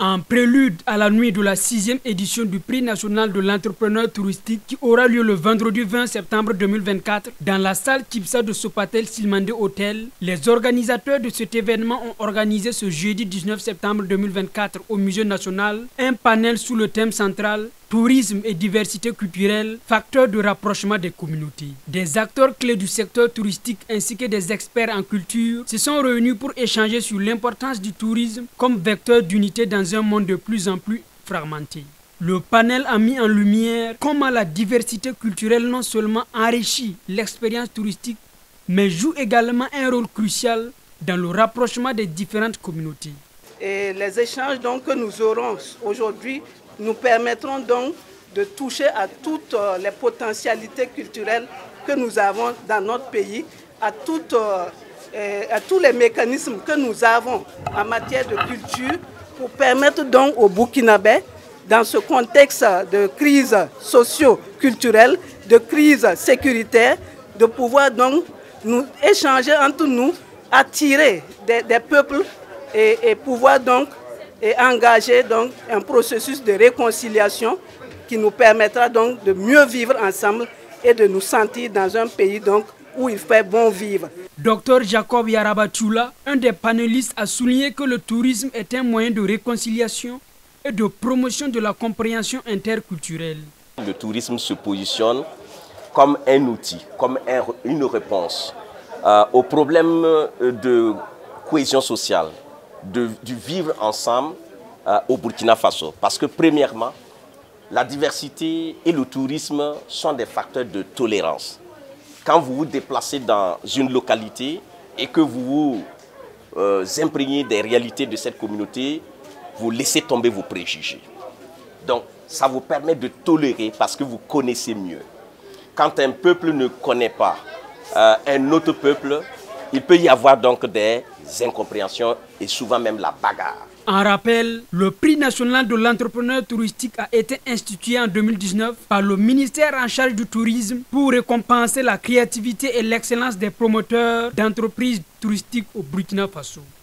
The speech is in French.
En prélude à la nuit de la 6e édition du Prix national de l'entrepreneur touristique qui aura lieu le vendredi 20 septembre 2024 dans la salle Kipsa de Sopatel Silmandé Hotel, les organisateurs de cet événement ont organisé ce jeudi 19 septembre 2024 au Musée national un panel sous le thème central tourisme et diversité culturelle, facteur de rapprochement des communautés. Des acteurs clés du secteur touristique ainsi que des experts en culture se sont réunis pour échanger sur l'importance du tourisme comme vecteur d'unité dans un monde de plus en plus fragmenté. Le panel a mis en lumière comment la diversité culturelle non seulement enrichit l'expérience touristique, mais joue également un rôle crucial dans le rapprochement des différentes communautés. Et les échanges donc, que nous aurons aujourd'hui nous permettront donc de toucher à toutes les potentialités culturelles que nous avons dans notre pays, à tous les mécanismes que nous avons en matière de culture pour permettre donc aux Burkinabés, dans ce contexte de crise socio-culturelle, de crise sécuritaire, de pouvoir donc nous échanger entre nous, attirer des peuples et pouvoir donc engager donc un processus de réconciliation qui nous permettra donc de mieux vivre ensemble et de nous sentir dans un pays donc où il fait bon vivre. Dr Jacob Yarabatula, un des panélistes, a souligné que le tourisme est un moyen de réconciliation et de promotion de la compréhension interculturelle. Le tourisme se positionne comme un outil, comme une réponse au problème de cohésion sociale, du vivre ensemble au Burkina Faso. Parce que premièrement, la diversité et le tourisme sont des facteurs de tolérance. Quand vous vous déplacez dans une localité et que vous vous imprégnez des réalités de cette communauté, vous laissez tomber vos préjugés. Donc, ça vous permet de tolérer parce que vous connaissez mieux. Quand un peuple ne connaît pas un autre peuple, il peut y avoir donc des incompréhensions et souvent même la bagarre. En rappel, le prix national de l'entrepreneur touristique a été institué en 2019 par le ministère en charge du tourisme pour récompenser la créativité et l'excellence des promoteurs d'entreprises touristiques au Burkina Faso.